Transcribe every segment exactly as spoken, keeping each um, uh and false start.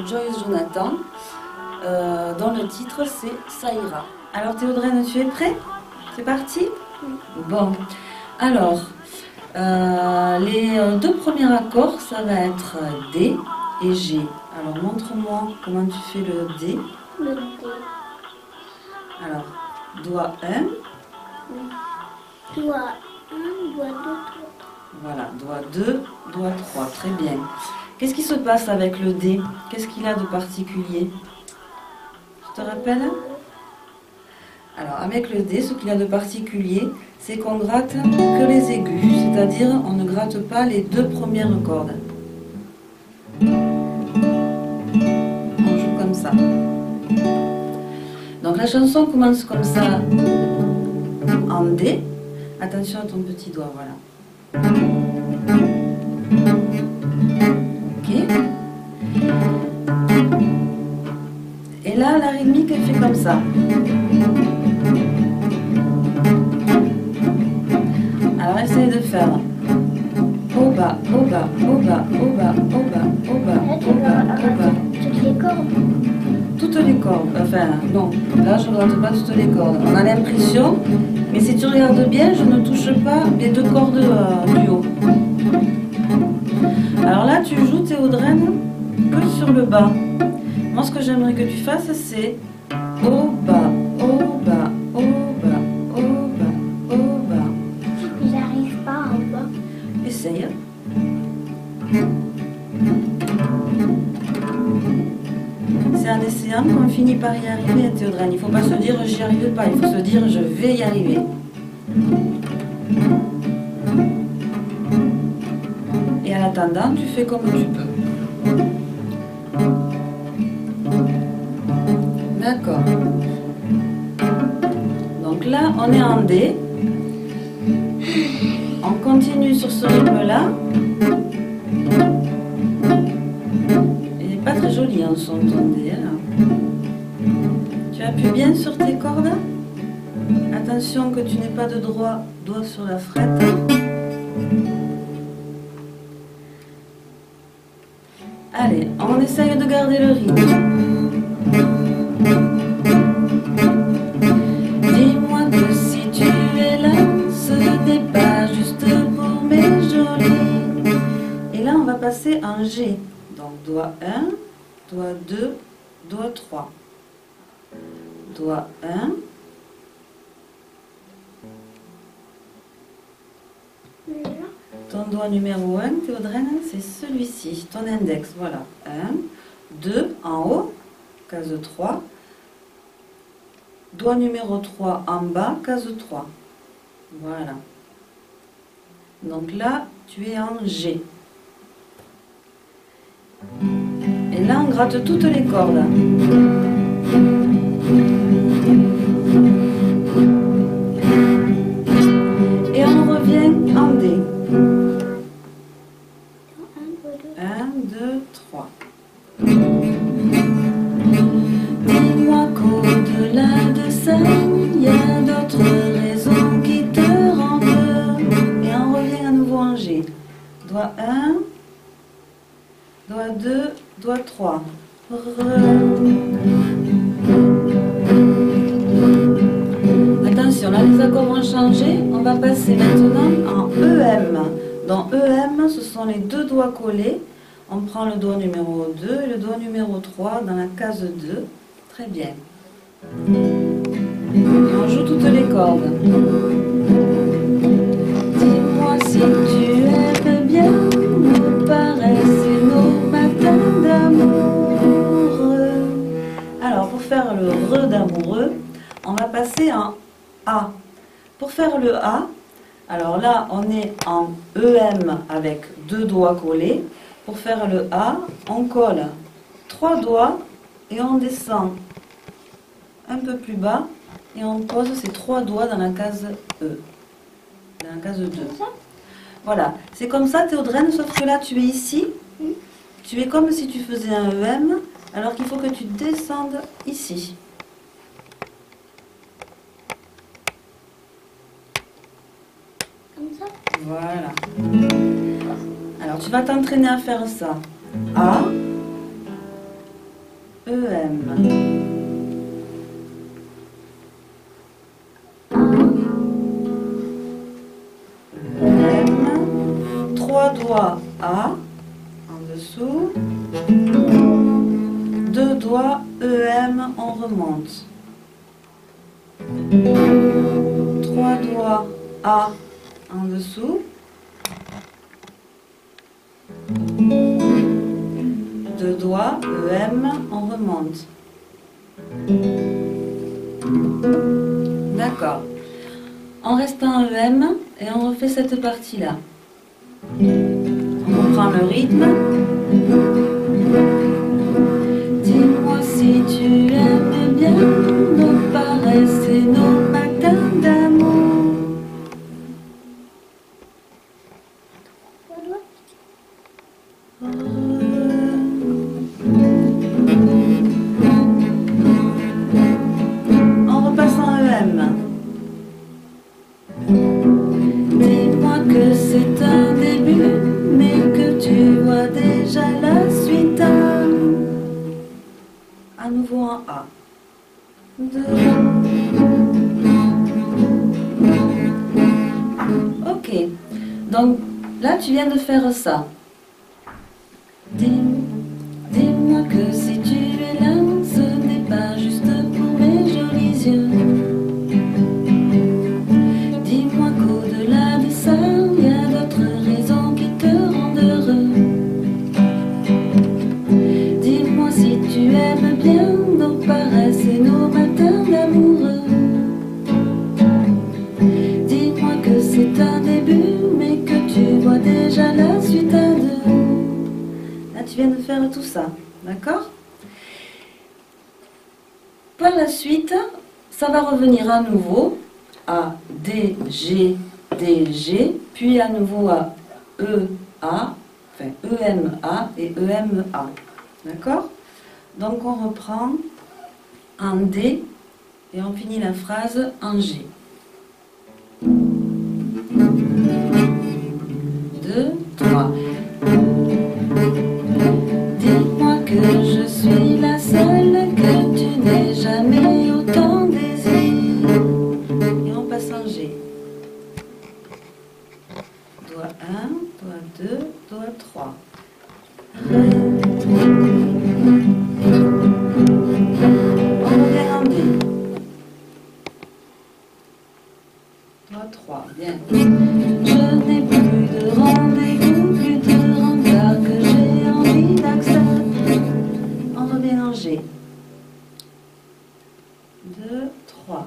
Joyce Jonathan, euh, dont le titre c'est Ça ira. Alors Théodraine, tu es prêt? C'est parti? Oui. Bon, alors, euh, les deux premiers accords, ça va être D et G. Alors montre-moi comment tu fais le D. Le D. Alors, doigt un. Oui. Doigt un, doigt deux, doigt trois. Voilà, doigt deux, doigt trois, très bien. Qu'est-ce qui se passe avec le D? Qu'est-ce qu'il a de particulier? Tu te rappelles? Alors, avec le D, ce qu'il a de particulier, c'est qu'on gratte que les aigus, c'est-à-dire on ne gratte pas les deux premières cordes. On joue comme ça. Donc la chanson commence comme ça en D. Attention à ton petit doigt, voilà. Ok. Et là, la rythmique, elle fait comme ça. Alors, essaye de faire au bas, au bas, au bas, au bas, au bas, au bas, Là, tu au vas bas, au bas. toutes les cordes. Toutes les cordes, enfin non, là je ne gratte pas toutes les cordes. On a l'impression, mais si tu regardes bien, je ne touche pas les deux cordes euh, du haut. Alors là, tu joues Théodraine que sur le bas. Moi, ce que j'aimerais que tu fasses, c'est au bas, au bas, au bas, au bas, au bas. J'arrive pas en bas. Essaye. C'est en essayant qu'on finit par y arriver, Théodraine. Il ne faut pas se dire j'y arrive pas, il faut se dire je vais y arriver. Et en attendant, tu fais comme tu peux. D'accord. Donc là, on est en D. On continue sur ce rythme-là. Il n'est pas très joli en son ton D. Hein. Tu appuies bien sur tes cordes. Attention que tu n'aies pas de droit doigt sur la frette. Allez, on essaye de garder le rythme. Dis-moi que si tu es là, ce n'est pas juste pour mes jolies. Et là, on va passer en G. Donc, doigt un, doigt deux, doigt trois. Doigt un. Ton doigt numéro un, Théodraine, c'est celui-ci, ton index. Voilà. un, deux en haut, case trois. Doigt numéro trois en bas, case trois. Voilà. Donc là, tu es en G. Et là, on gratte toutes les cordes. Et on revient en D. un, deux, trois. Dis-moi qu'au-delà de ça, il y a d'autres raisons qui te rendent heureux. Et on revient à nouveau en G. Doigt un, doigt deux, doigt trois. Attention, là les accords vont changer. On va passer maintenant en E M. Dans E M, ce sont les deux doigts collés. On prend le doigt numéro deux et le doigt numéro trois dans la case deux. Très bien. Et on joue toutes les cordes. Dis-moi si tu aimes bien nos paresses et nos matins d'amour. Alors, pour faire le re d'amoureux, on va passer en A. Pour faire le A, alors là, on est en E M avec deux doigts collés. Pour faire le A, on colle trois doigts et on descend un peu plus bas et on pose ces trois doigts dans la case E, dans la case deux. Voilà, c'est comme ça Théodraine, sauf que là tu es ici, tu es comme si tu faisais un E M, alors qu'il faut que tu descendes ici. Comme ça? Voilà. Alors tu vas t'entraîner à faire ça. A, E M. E M. Trois doigts A en dessous. Deux doigts E M, on remonte. Trois doigts A en dessous. Deux doigts E M, on remonte. D'accord. On reste en E M et on refait cette partie-là. On reprend le rythme. Dis-moi si tu aimes bien nos paresses et nos matins d'amour. On repasse en E M. Dis-moi que c'est un début, mais que tu vois déjà la suite. À nouveau en A. Deux. Ok. Donc là, tu viens de faire ça. Dis, dis-moi que si tu es là, ce n'est pas juste pour mes jolis yeux. Dis-moi qu'au-delà de ça, il y a d'autres raisons qui te rendent heureux. Dis-moi si tu aimes bien nos paresses et nos matins d'amoureux. Dis-moi que c'est un début, mais que tu vois déjà la suite à deux. Là, tu viens de faire tout ça, d'accord? Par la suite, ça va revenir à nouveau à D, G, D, G, puis à nouveau à E, A, enfin E, M, A et E, M, A. D'accord? Donc on reprend en D et on finit la phrase en G. Deux, trois. Dis-moi que je suis la seule que tu n'aies jamais autant désiré. Et on passe en G. Doigt un, doigt deux, doigt trois. On revient en D. Doigt trois, bien. Je n'ai plus de rendez-vous, plus de regards que j'ai envie d'accepter. On revient en G. Deux, trois.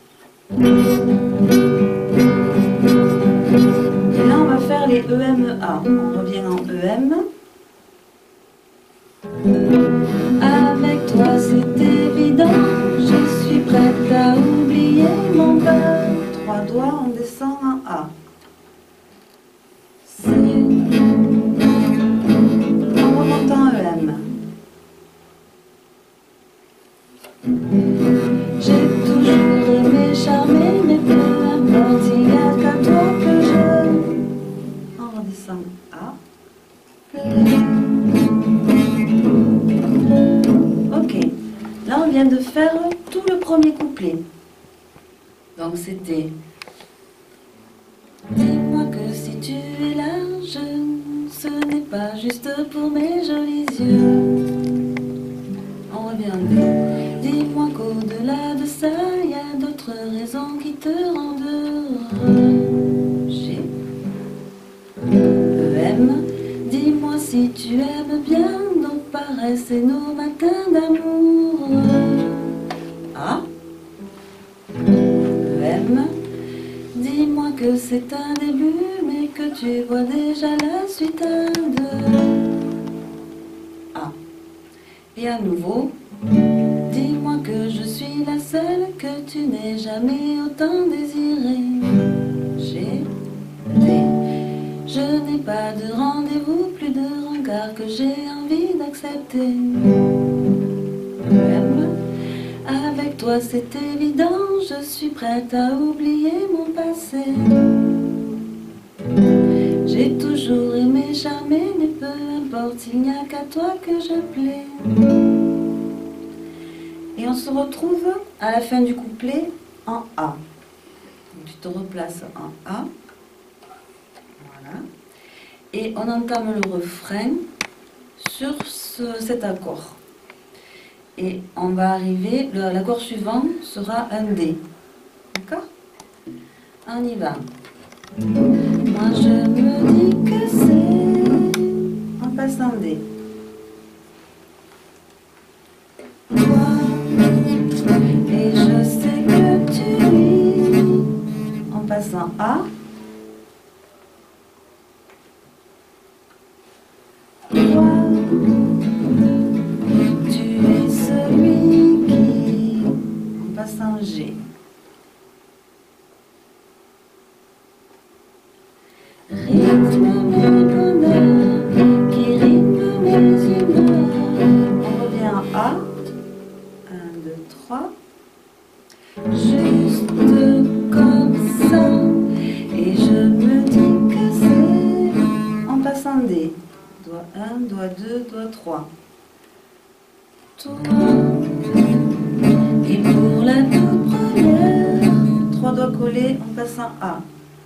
Et là, on va faire les E, M, A. On revient en E, M. Avec toi, c'est évident, je suis prête à oublier mon peur. Trois doigts, on descend en A. C. On remonte en E, M. J'ai toujours aimé charmer, mais peu importe, il n'y a qu'à toi que je... On redescend A. Ok, là on vient de faire tout le premier couplet. Donc c'était: dis-moi que si tu es là, je... ce n'est pas juste pour mes jolis yeux. On revient en D. Dis-moi qu'au-delà de ça, il y a d'autres raisons qui te rendent heureux. G. E, M. Dis-moi si tu aimes bien nos paresses et nos matins d'amour. A. E, M. Dis-moi que c'est un début, mais que tu vois déjà la suite à deux. A. Et à nouveau, dis-moi que je suis la seule que tu n'aies jamais autant désiré. G, D. Je n'ai pas de rendez-vous, plus de regard que j'ai envie d'accepter. M. Avec toi c'est évident, je suis prête à oublier mon passé. J'ai toujours aimé charmer, mais peu importe, il n'y a qu'à toi que je plais. Et on se retrouve à la fin du couplet en A. Donc, tu te replaces en A. Voilà. Et on entame le refrain sur ce, cet accord. Et on va arriver, l'accord suivant sera un D. D'accord? On y va. Moi je me dis que c'est... On passe en D. Et je sais que tu lis. On passe en A. Toi, tu es celui qui... On passe en G. Rythme mes bonheurs, qui rythme mes humeurs. On revient en A. un, deux, trois. Juste comme ça. Et je me dis que c'est... On passe en D. Doigt un, doigt deux, doigt trois. Toi. Et pour la toute première, trois doigts collés, on passe en A.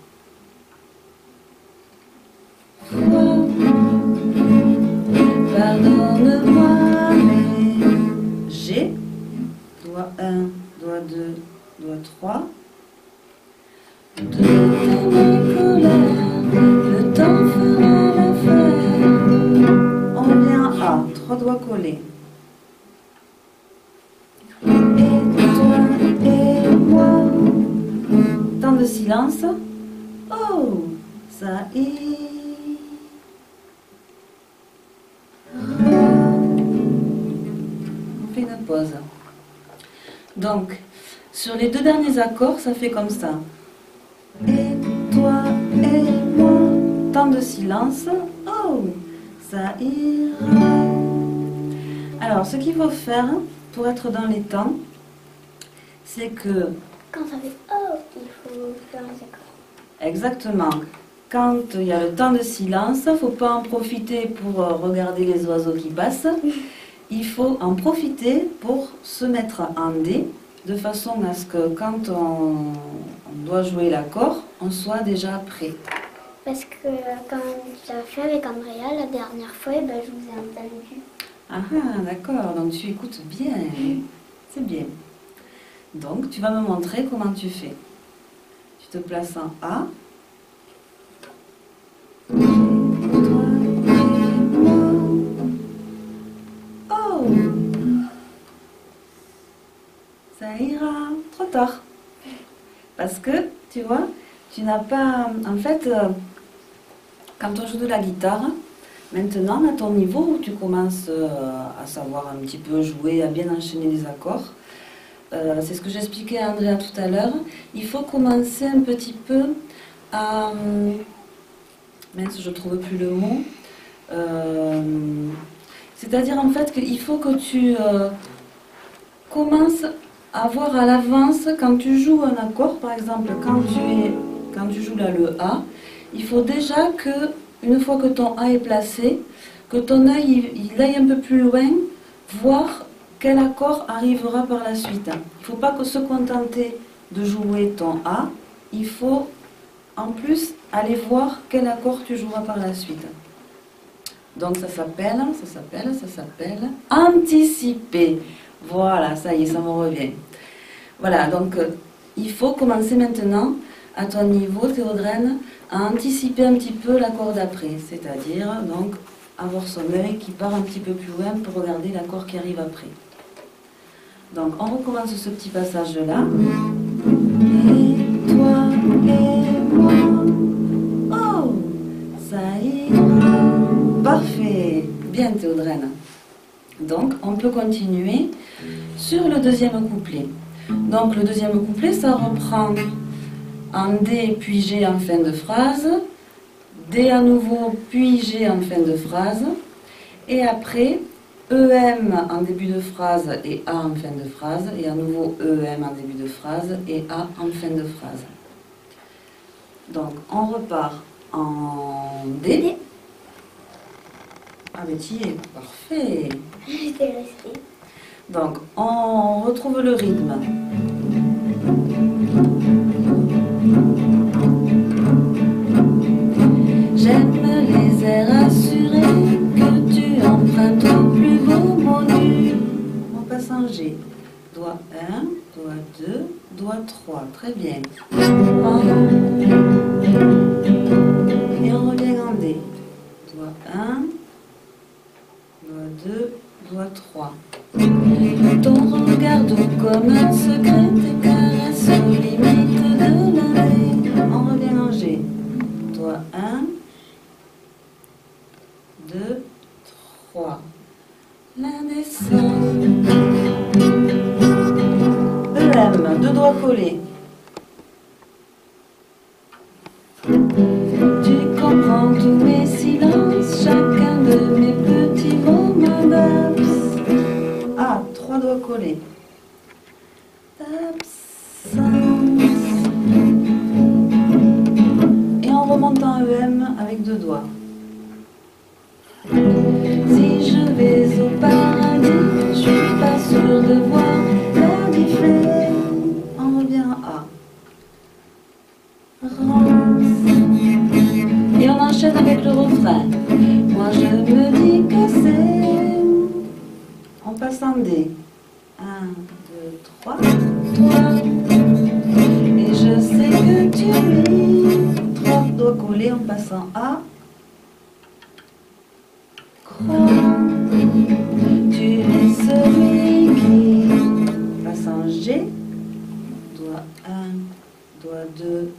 Toi. Pardonne-moi, mais G. Doigt un, doigt deux, doigt trois. De tes colères, le temps fera l'affaire. On revient à A, trois doigts collés. Et toi et moi. Temps de silence. Oh, ça y On fait une pause. Donc, sur les deux derniers accords, ça fait comme ça. Et toi et moi, temps de silence, oh, ça ira. Alors, ce qu'il faut faire pour être dans les temps, c'est que... Quand ça fait oh, il faut faire les accords. Exactement. Quand il y a le temps de silence, il ne faut pas en profiter pour regarder les oiseaux qui passent. Il faut en profiter pour se mettre en D, de façon à ce que quand on, on doit jouer l'accord, on soit déjà prêt. Parce que quand j'avais fait avec Andrea la dernière fois, eh ben, je vous ai entendu. Ah, d'accord, donc tu écoutes bien. C'est bien. Donc, tu vas me montrer comment tu fais. Tu te places en A. Oh! Ça ira. Trop tard. Parce que, tu vois, tu n'as pas... En fait, euh, quand on joue de la guitare, maintenant, à ton niveau où tu commences euh, à savoir un petit peu jouer, à bien enchaîner les accords, euh, c'est ce que j'expliquais à Andrea tout à l'heure, il faut commencer un petit peu à... Euh, mince, je ne trouve plus le mot. Euh, C'est-à-dire en fait qu'il faut que tu euh, commences à voir à l'avance, quand tu joues un accord, par exemple, quand tu, es, quand tu joues là le A, il faut déjà que, une fois que ton A est placé, que ton œil il, il aille un peu plus loin, voir quel accord arrivera par la suite. Il ne faut pas que se contenter de jouer ton A, il faut en plus aller voir quel accord tu joueras par la suite. Donc ça s'appelle, ça s'appelle, ça s'appelle anticiper. Voilà, ça y est, ça me revient. Voilà, donc euh, il faut commencer maintenant, à ton niveau, Théodraine, à anticiper un petit peu l'accord d'après. C'est-à-dire, donc, avoir son œil qui part un petit peu plus loin pour regarder l'accord qui arrive après. Donc, on recommence ce petit passage-là. Et toi et moi, oh, ça ira. Parfait. Bien, Théodraine. Donc, on peut continuer sur le deuxième couplet. Donc, le deuxième couplet, ça reprend en D puis G en fin de phrase, D à nouveau puis G en fin de phrase, et après E M en début de phrase et A en fin de phrase, et à nouveau E M en début de phrase et A en fin de phrase. Donc, on repart en D. Ah, mais tu y es, parfait. J'étais restée. Donc, on retrouve le rythme. J'aime les airs assurés que tu empruntes au plus beau module. En passant G. Doigt un, doigt deux, doigt trois. Très bien. Et on revient en D. Doigt un, doigt deux, doigt trois. Ton regard doux comme un secret, tes caresses aux limites de l'année. On revient en G. Doigt un, deux, trois. L'indécent. E M, deux doigts collés. Tu comprends tous mes silences, chacun de mes petits moments d'absence. Ah, trois doigts collés. Absence. Et on remonte en E M avec deux doigts. Si je vais au paradis, je suis pas sûre de voir la différence. On revient à A. Rance. Et on enchaîne avec le refrain. Moi je me dis que c'est. On passe en D. un, deux, trois. Toi. Et je sais que tu ris. Trois doigts collés, on passe en A. Tu es celui qui passe en G, doigt un, doigt deux,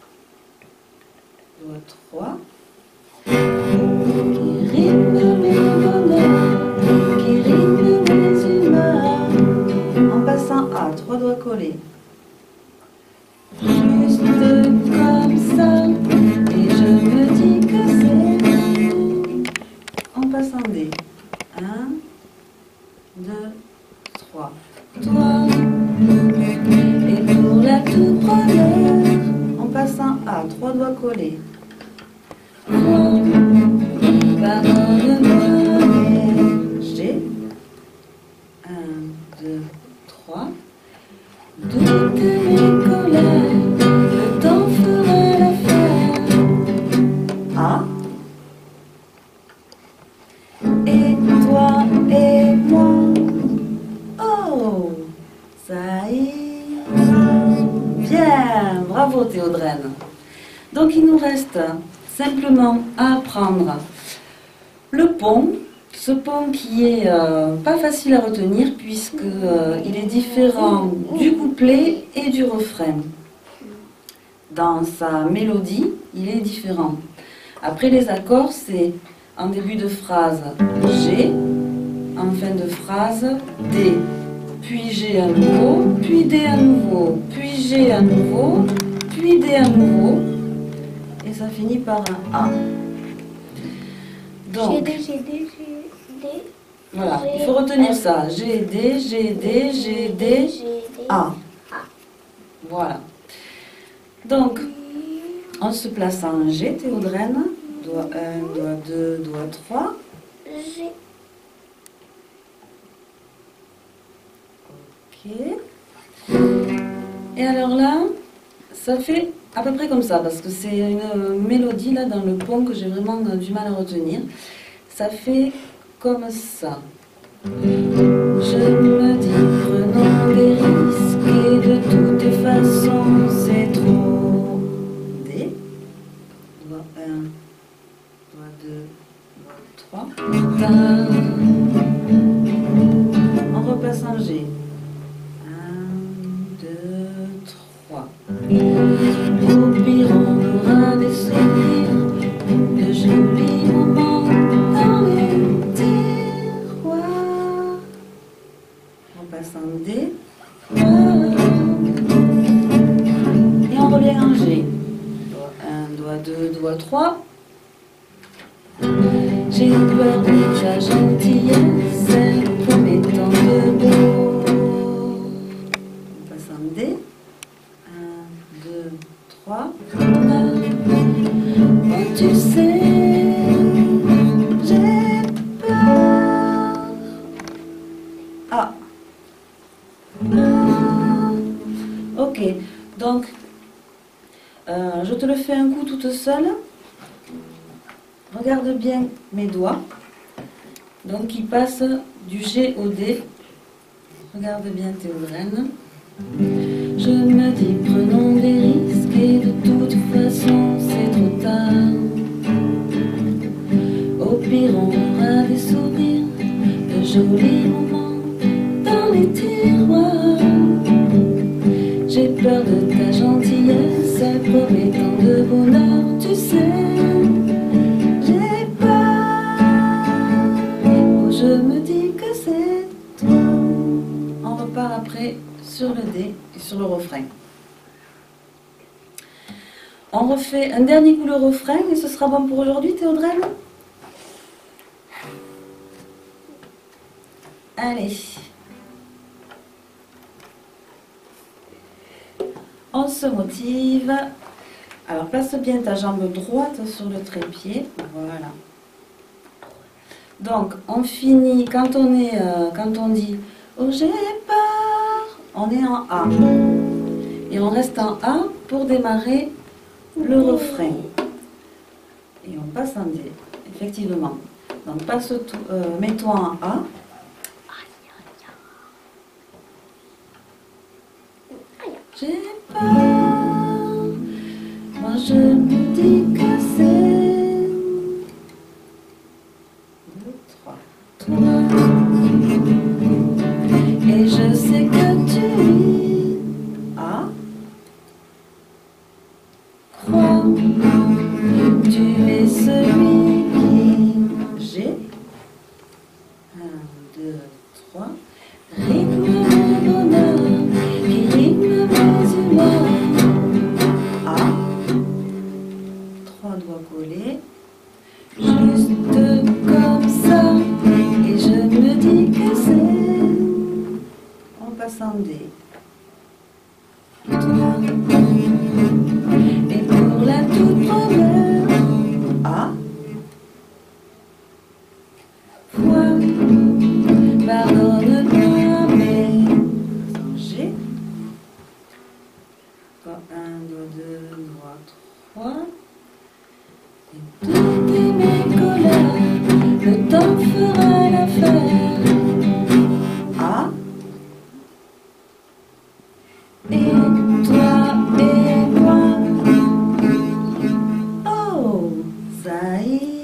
doigt trois, qui rythme mes bonheurs, qui rythme mes humeurs, en passant A, trois doigts collés. Juste comme ça, et je me dis que c'est. On passe en D. un, deux, trois. Toi. Et pour la toute première, on passe en A. Trois doigts collés. Toi. Pardonne-moi. G. un, deux, trois. Toutes mes colères, le temps fera l'affaire. A. Et toi et moi, oh, ça ira bien. Bravo Théodraine. Donc il nous reste simplement à apprendre le pont. Ce pont qui est euh, pas facile à retenir puisque euh, il est différent du couplet et du refrain. Dans sa mélodie, il est différent. Après les accords, c'est en début de phrase G, en fin de phrase D, puis G à nouveau, puis D à nouveau, puis G à nouveau, puis D à nouveau, et ça finit par un A. Donc, G D, G D, G D. voilà, il faut retenir ça. G, D, G, D, G, D, A. Voilà. Donc, on se place en G, Théodraine. Doigt un, doigt deux, doigt trois. G. Ok. Et alors là, ça fait à peu près comme ça, parce que c'est une mélodie là dans le pont que j'ai vraiment du mal à retenir. Ça fait comme ça. Je me dis, prenons des risques et de toutes façons c'est trop. D. Doigt un. Doigt deux, doigt trois. On repasse en G. un, deux, trois. Au pire, on aura des souvenirs, de jolis moments dans les tiroirs. On passe en D. Et on revient en G. Doigt un, doigt deux, doigt trois. J'ai peur de ta gentillesse, promettant de beau. On passe en D. un, deux, trois. Oh, tu sais, j'ai peur. Ah, Ok, donc euh, je te le fais un coup toute seule. Regarde bien mes doigts. Donc ils passent du G au D. Regarde bien Théodrène. Je me dis prenons des risques et de toute façon c'est trop tard. Au pire on aura des sourires, de jolis moments dans les tiroirs. J'ai peur de ta gentillesse, elle promet tant de bonheur, tu sais. J'ai peur, oh, je me dis que c'est toi. On repart après sur le D et sur le refrain. On refait un dernier coup le refrain et ce sera bon pour aujourd'hui, Théodrène? Allez. On se motive. Alors place bien ta jambe droite sur le trépied. Voilà. Donc on finit quand on est euh, quand on dit oh j'ai peur, on est en A. Et on reste en A pour démarrer le refrain. Et on passe en D, effectivement. Donc passe tout, euh, mets-toi en A. J'ai peur, moi je me dis que c'est deux, trois, toi. Et je sais que tu as crois, tu es celui qui j'ai un, deux, trois, rythme mon bonheur, qui rythme mes humeurs. A, trois doigts collés, juste comme ça, et je me dis que c'est, on passe en D. Toi. Et pour la toute première A, fois, pardonne-moi, mais G. Un, deux, deux, trois, trois. Et toutes mes colères, le temps fera l'affaire. A. Et toi et moi. Oh, ça y est.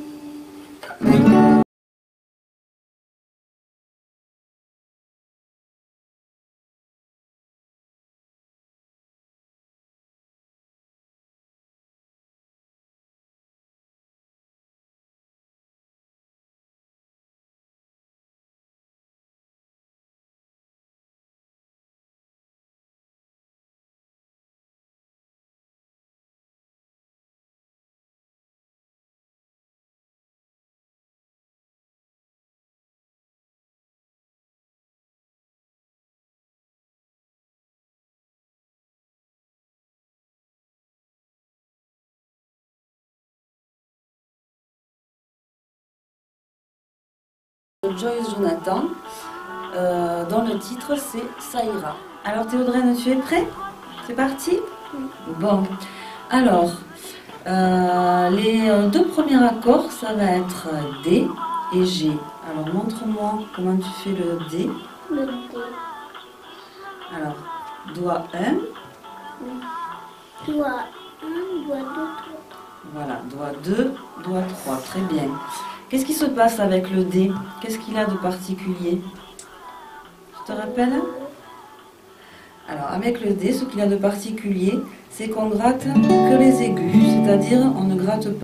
Joyce Jonathan, euh, dont le titre c'est Ça ira. Alors Théodrène, tu es prêt? C'est parti? Bon, alors euh, les deux premiers accords, ça va être D et G. Alors montre-moi comment tu fais le D. Le D. Alors, doigt un. Doigt un, doigt deux, doigt trois. Voilà, doigt deux, doigt trois, très bien. Qu'est-ce qui se passe avec le D? Qu'est-ce qu'il a de particulier? Tu te rappelles? Alors, avec le D, ce qu'il a de particulier, c'est qu'on gratte que les aigus, c'est-à-dire on ne gratte pas.